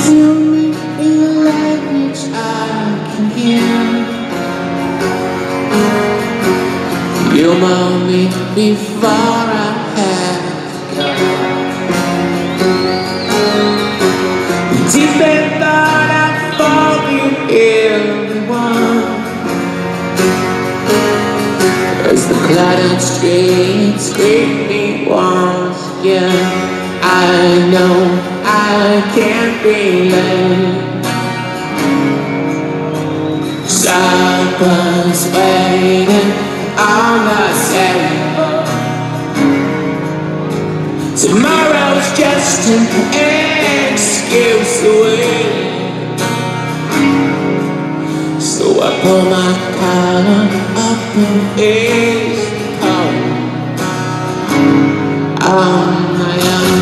Tell me in a language I can hear. You mold me before I have to go. Deep in thought I forgive everyone. As the cluttered streets greet me once again, I know I can't be late. Someone's waiting on the table. Tomorrow's just an excuse away. So I pull my collar up and it's cold on my own.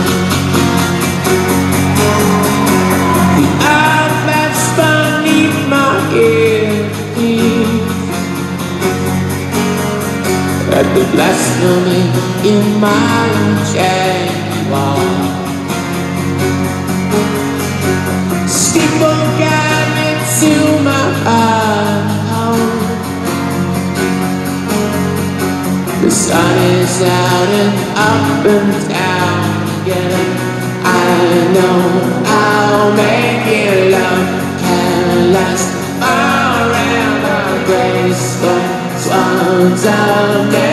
The earth that's beneath my earpiece at the blasphemy in my jaguar. Steeple guide me to my home. The sun is out and up and down again. I know I'll make it love can last around the graceful swans of